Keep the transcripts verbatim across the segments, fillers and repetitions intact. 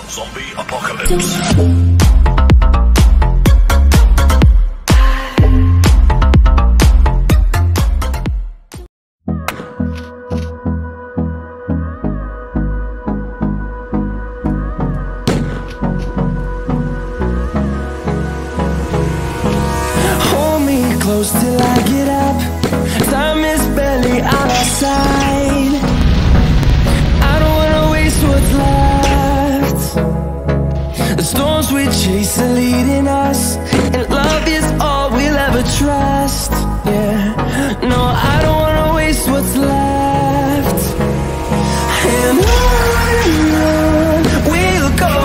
Zombie apocalypse. Close till I get up. Time is barely on our side. I don't wanna waste what's left. The storms we chase are leading us, and love is all we'll ever trust. Yeah, no, I don't wanna waste what's left. And on we'll go,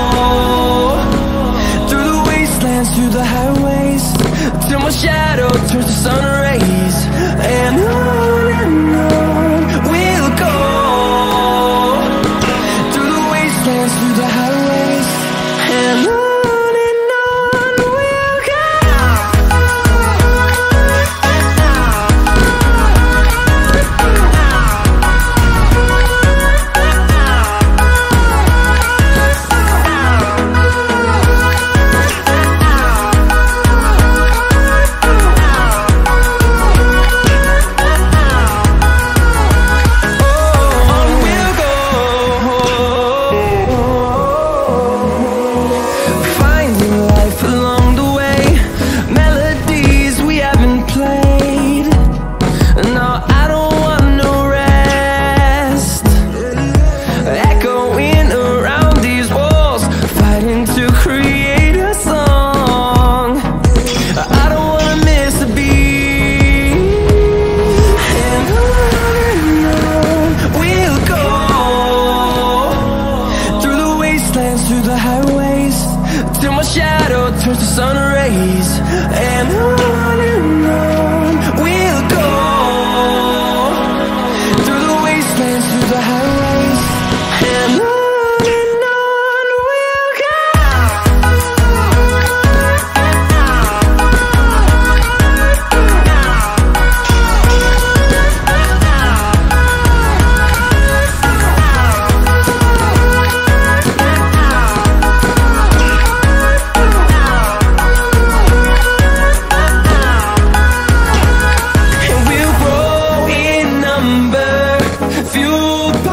through the wastelands, through the highways, till my shadow turns to sun rays. And on and on we'll go, through the wastelands, through the highways, and on. Through the highways, till my shadow turns to sun rays. And on and on we'll go, through the wastelands, through the highways, and on.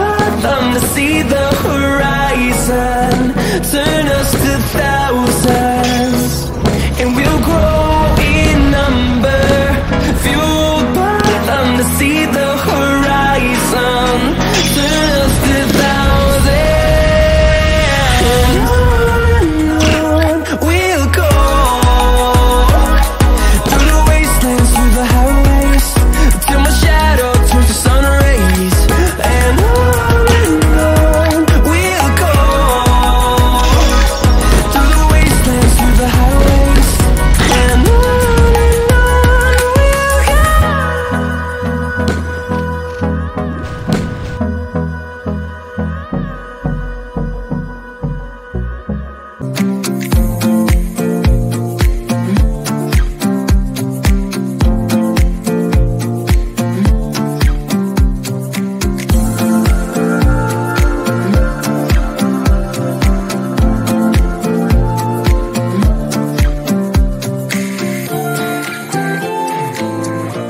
See the horizon, turn us to thousands.